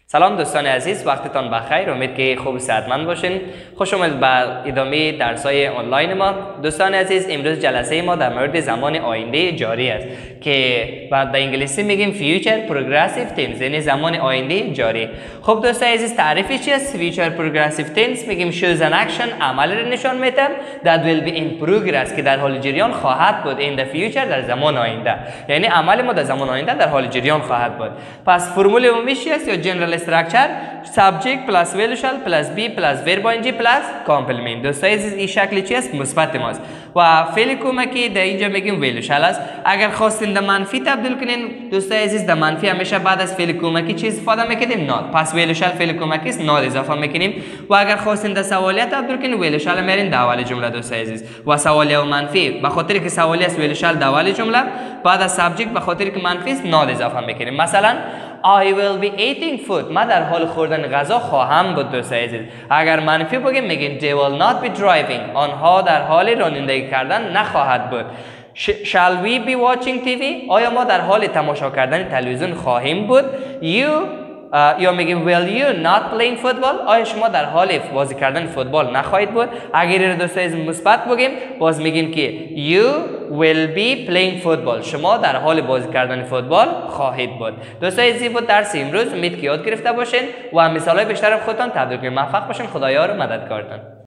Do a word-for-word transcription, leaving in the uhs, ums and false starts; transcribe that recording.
سلام دوستان عزیز، وقتتان بخیر. امید که خوب و صحتمند باشین. خوش اومد به ادامه درس‌های آنلاین ما. دوستان عزیز، امروز جلسه ما در مورد زمان آینده جاری است که بعد به انگلیسی میگیم future progressive tense، یعنی زمان آینده جاری. خب دوستان عزیز، تعریفش چی است؟ future progressive tense میگیم shows an action، عمل رو نشان میده that will be in progress، که در حال جریان خواهد بود in the future، در زمان آینده. یعنی عمل ما در زمان آینده در حال جریان خواهد بود. پس فرمول عمومی چی است؟ یا جنرال structure subject plus value shall plus be plus verb ing plus complement. دوستان عزیز، این شکل چی است؟ مثبت ماست و فعل کمکی در اینجا میگیم value shall است. اگر خواستین در منفی تبدیل کنین دوستان عزیز، در منفی همیشه بعد از فعل کمکی چی استفاده میکنیم؟ not. پس value shall فعل کمکی است، not اضافه میکنیم. و اگر خواستین در سوالیه تبدیل کنین value shall میارین در اول جمله دوستان عزیز. و سوالیه و منفی به خاطر که سوالیه است value shall در اول جمله، بعد از subject به خاطر که منفی است not اضافه میکنیم. مثلا I will be eating food، من در حال خوردن غذا خواهم بود دوستان عزیز. اگر منفی بگیم میگیم they will not be driving، آنها در حال رانندگی کردن نخواهد بود. Shall we be watching تی وی، آیا ما در حال تماشا کردن تلویزیون خواهیم بود. You Uh, یا میگیم will you not playing football، آیا شما در حال بازی کردن فوتبال نخواهید بود. اگر دوستان عزیز مثبت بگیم باز میگیم که you will be playing football، شما در حال بازی کردن فوتبال خواهید بود. دوستان عزیز، بود درس امروز امید که یاد گرفته باشین و مثالای بیشتر خودتان تبدیل کنید. موفق باشین. خدایا رو مددکارتان.